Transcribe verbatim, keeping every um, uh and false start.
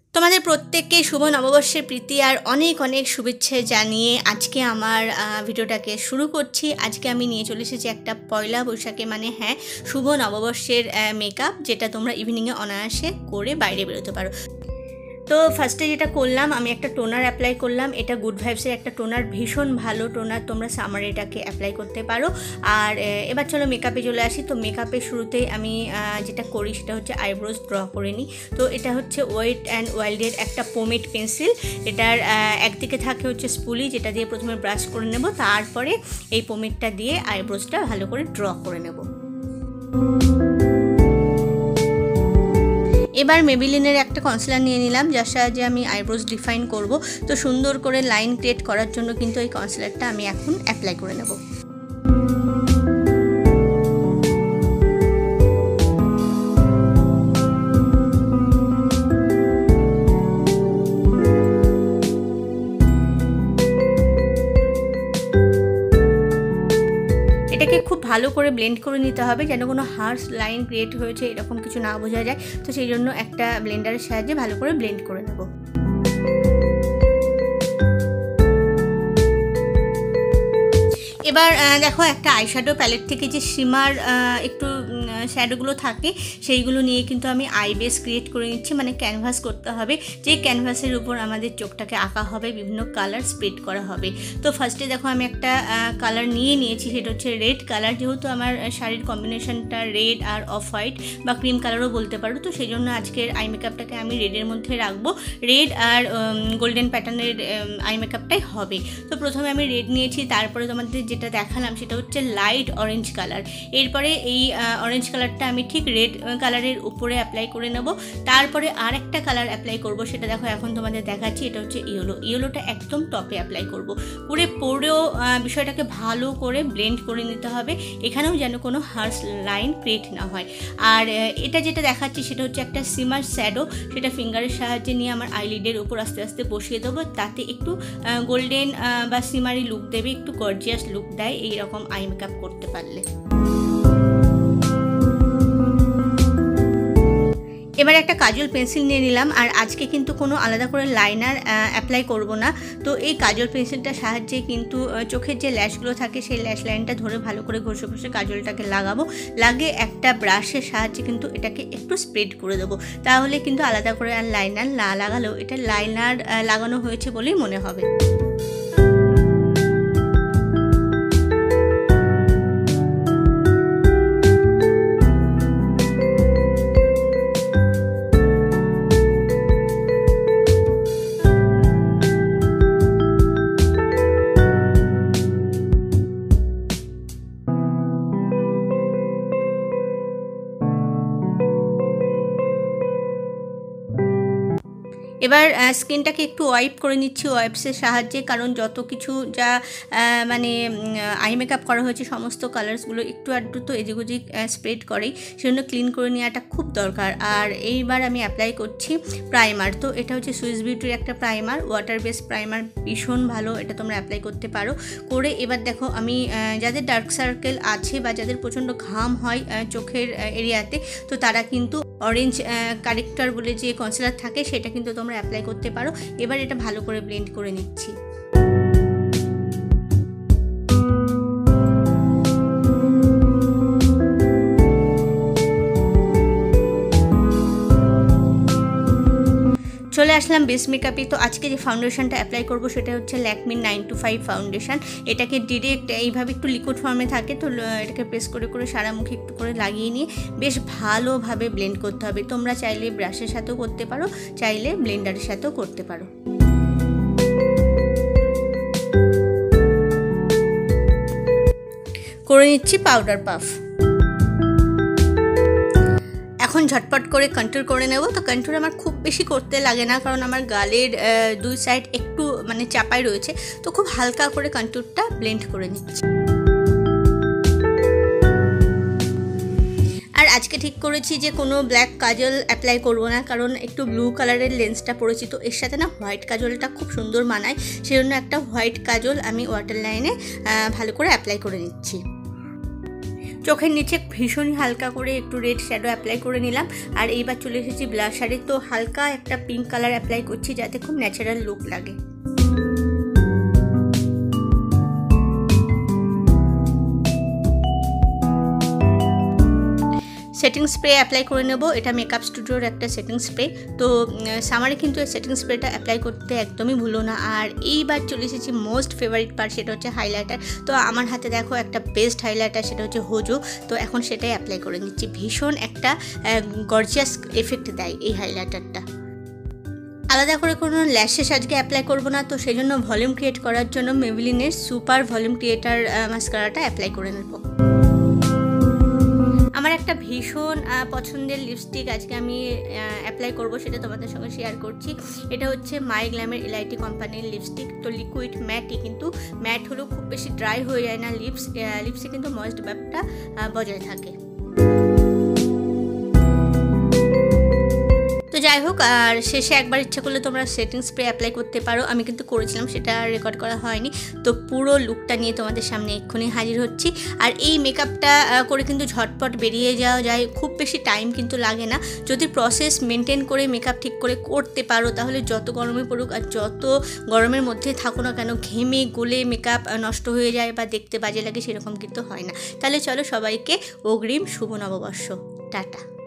তোমাদের প্রত্যেককে শুভ নববর্ষের প্রীতি আর অনেক অনেক শুভেচ্ছা জানিয়ে আজকে আমার ভিডিওটাকে শুরু করছি। আজকে আমি নিয়ে চলে এসেছি একটা পয়লা বৈশাখে মানে হ্যাঁ শুভ নববর্ষের মেকআপ, যেটা তোমরা ইভিনিংয়ে অনায়াসে করে বাইরে বেরোতে পারো। তো ফার্স্টে যেটা করলাম, আমি একটা টোনার অ্যাপ্লাই করলাম। এটা গুড ভাইবসের একটা টোনার, ভীষণ ভালো টোনার, তোমরা সামারে এটাকে অ্যাপ্লাই করতে পারো। আর এবার চলো মেকআপে চলে আসি। তো মেকআপের শুরুতেই আমি যেটা করি সেটা হচ্ছে আইব্রোজ ড্র করে নিই। তো এটা হচ্ছে ওয়েট অ্যান্ড ওয়াইল্ডের একটা পোমেড পেন্সিল। এটার একদিকে থাকে হচ্ছে স্পুলি, যেটা দিয়ে প্রথমে ব্রাশ করে নেব, তারপরে এই পোমেডটা দিয়ে আইব্রোজটা ভালো করে ড্র করে নেব। এবার মেবিলিনের একটা কনসিলার নিয়ে নিলাম, যার সাহায্যে আমি আইব্রোজ ডিফাইন করব। তো সুন্দর করে লাইন ক্রিয়েট করার জন্য কিন্তু এই কনসিলারটা আমি এখন অ্যাপ্লাই করে নেব। এটাকে খুব ভালো করে ব্লেন্ড করে নিতে হবে, যেন কোনো হার্শ লাইন ক্রিয়েট হয়েছে এরকম কিছু না বোঝা যায়। তো সেই জন্য একটা ব্লেন্ডারের সাহায্যে ভালো করে ব্লেন্ড করে নেব। এবার দেখো একটা আইশ্যাডো প্যালেট থেকে যে শিমার একটু শ্যাডোগুলো থাকে সেইগুলো নিয়ে কিন্তু আমি আই বেস ক্রিয়েট করে নিচ্ছি, মানে ক্যানভাস করতে হবে, যে ক্যানভাসের উপর আমাদের চোখটাকে আঁকা হবে, বিভিন্ন কালার স্প্রেড করা হবে। তো ফার্স্টে দেখো আমি একটা কালার নিয়ে নিয়েছি, সেটা হচ্ছে রেড কালার। যেহেতু আমার শাড়ির কম্বিনেশনটা রেড আর অফ হোয়াইট বা ক্রিম কালারও বলতে পারো, তো সেই জন্য আজকের আই মেকআপটাকে আমি রেডের মধ্যে রাখবো। রেড আর গোল্ডেন প্যাটার্নের আই মেকআপটাই হবে। তো প্রথমে আমি রেড নিয়েছি, তারপরে তোমাদের যেটা দেখালাম সেটা হচ্ছে লাইট অরেঞ্জ কালার। এরপরে এই অরেঞ্জ কালারটা আমি ঠিক রেড কালারের উপরে অ্যাপ্লাই করে নেব। তারপরে আর একটা কালার অ্যাপ্লাই করব, সেটা দেখো এখন তোমাদের দেখাচ্ছি। এটা হচ্ছে ইয়েলো। ইয়েলোটা একদম টপে অ্যাপ্লাই করব। করে পরেও বিষয়টাকে ভালো করে ব্লেন্ড করে নিতে হবে, এখানেও যেন কোনো হার্শ লাইন ক্রিয়েট না হয়। আর এটা যেটা দেখাচ্ছি সেটা হচ্ছে একটা সিমার শ্যাডো, সেটা ফিঙ্গারের সাহায্যে নিয়ে আমার আইলিডের উপর আস্তে আস্তে বসিয়ে দেবো। তাতে একটু গোল্ডেন বা সিমারি লুক দেবে, একটু গর্জিয়াস লুক দেয় এইরকম আই মেকআপ করতে পারলে। এবার একটা কাজল পেন্সিল নিয়ে নিলাম, আর আজকে কিন্তু কোনো আলাদা করে লাইনার অ্যাপ্লাই করব না। তো এই কাজল পেন্সিলটার সাহায্যে কিন্তু চোখের যে ল্যাশগুলো থাকে সেই ল্যাশ লাইনটা ধরে ভালো করে ঘষে ঘষে কাজলটাকে লাগাবো। লাগে একটা ব্রাশের সাহায্যে কিন্তু এটাকে একটু স্প্রেড করে দেবো, তাহলে কিন্তু আলাদা করে আর লাইনার না লাগালেও এটা লাইনার লাগানো হয়েছে বলেই মনে হবে। এবার স্কিনটাকে একটু ওয়াইপ করে নিচ্ছি ওয়াইপসের সাহায্যে, কারণ যত কিছু যা মানে আই মেকআপ করা হয়েছে সমস্ত কালার্সগুলো একটু আধটু তো এদিক ওদিক স্প্রেড করেই, সেজন্য ক্লিন করে নেওয়াটা খুব দরকার। আর এইবার আমি অ্যাপ্লাই করছি প্রাইমার। তো এটা হচ্ছে সুইস বিউটির একটা প্রাইমার, ওয়াটার বেস প্রাইমার, ভীষণ ভালো, এটা তোমরা অ্যাপ্লাই করতে পারো। করে এবার দেখো আমি যাদের ডার্ক সার্কেল আছে বা যাদের প্রচণ্ড ঘাম হয় চোখের এরিয়াতে, তো তারা কিন্তু অরেঞ্জ কারেক্টর বলে যে কনসিলার থাকে সেটা কিন্তু তোমরা অ্যাপ্লাই করতে পারো। এবার এটা ভালো করে ব্লেন্ড করে নিচ্ছি। চলে আসলাম বেস মেকআপে। তো আজকে যে ফাউন্ডেশনটা অ্যাপ্লাই করব সেটা হচ্ছে ল্যাকমির নাইন টু ফাইভ ফাউন্ডেশন। এটাকে ডিরেক্ট এইভাবে একটু লিকুইড ফর্মে থাকে, তো এটাকে প্রেস করে করে সারা মুখে একটু করে লাগিয়ে নিয়ে বেশ ভালোভাবে ব্লেন্ড করতে হবে। তোমরা চাইলে ব্রাশের সাথেও করতে পারো, চাইলে ব্লেন্ডারের সাথেও করতে পারো। করে নিচ্ছি পাউডার পাফ। এখন ঝটপট করে কন্ট্যুর করে নেব। তো কন্ট্যুর আমার খুব বেশি করতে লাগে না, কারণ আমার গালের দুই সাইড একটু মানে চাপাই রয়েছে, তো খুব হালকা করে কন্ট্যুরটা ব্লেন্ড করে নিচ্ছি। আর আজকে ঠিক করেছি যে কোনো ব্ল্যাক কাজল অ্যাপ্লাই করব না, কারণ একটু ব্লু কালারের লেন্সটা পরেছি, তো এর সাথে না হোয়াইট কাজলটা খুব সুন্দর মানায়, সেজন্য একটা হোয়াইট কাজল আমি ওয়াটার লাইনে ভালো করে অ্যাপ্লাই করে নিচ্ছি। চোখের নিচে ভীষণই হালকা করে একটু রেড শ্যাডো অ্যাপ্লাই করে নিলাম। আর এইবার চলে এসেছি ব্লাশারে, তো হালকা একটা পিঙ্ক কালার অ্যাপ্লাই করছি যাতে খুব ন্যাচারাল লুক লাগে। সেটিং স্প্রে অ্যাপ্লাই করে নেব, এটা মেকআপ স্টুডিওর একটা সেটিং স্প্রে। তো সামারে কিন্তু এই সেটিং স্প্রেটা অ্যাপ্লাই করতে একদমই ভুলো না। আর এইবার চলে এসেছি মোস্ট ফেভারিট পার্ট, সেটা হচ্ছে হাইলাইটার। তো আমার হাতে দেখো একটা বেস্ট হাইলাইটার, সেটা হচ্ছে হোজো। তো এখন সেটাই অ্যাপ্লাই করে নিচ্ছি। ভীষণ একটা গর্জিয়াস এফেক্ট দেয় এই হাইলাইটারটা। আলাদা করে কোনো ল্যাশেস আজকে অ্যাপ্লাই করবো না, তো সেই জন্য ভলিউম ক্রিয়েট করার জন্য মেবলিনের সুপার ভলিউম ক্রিয়েটার মাস্কারাটা অ্যাপ্লাই করে নেব। আমার একটা ভীষণ পছন্দের লিপস্টিক আজকে আমি অ্যাপ্লাই করব, সেটা তোমাদের সঙ্গে শেয়ার করছি। এটা হচ্ছে মাই গ্ল্যামের এলআইটি কোম্পানির লিপস্টিক। তো লিকুইড ম্যাটই, কিন্তু ম্যাট হলেও খুব বেশি ড্রাই হয়ে যায় না লিপস, লিপসে কিন্তু ময়েস্ট ভাবটা বজায় থাকে। তো যাই হোক, আর শেষে একবার ইচ্ছা করলে তোমরা সেটিং স্প্রে অ্যাপ্লাই করতে পারো। আমি কিন্তু করেছিলাম, সেটা রেকর্ড করা হয়নি। তো পুরো লুকটা নিয়ে তোমাদের সামনে এক্ষুনি হাজির হচ্ছি। আর এই মেকআপটা করে কিন্তু ঝটপট বেরিয়ে যাওয়া যায়, খুব বেশি টাইম কিন্তু লাগে না। যদি প্রসেস মেনটেন করে মেকআপ ঠিক করে করতে পারো, তাহলে যত গরমে পড়ুক আর যত গরমের মধ্যে থাকো না কেন, ঘেমে গলে মেকআপ নষ্ট হয়ে যায় বা দেখতে বাজে লাগে সেরকম কিন্তু হয় না। তাহলে চলো, সবাইকে অগ্রিম শুভ নববর্ষ, টাটা।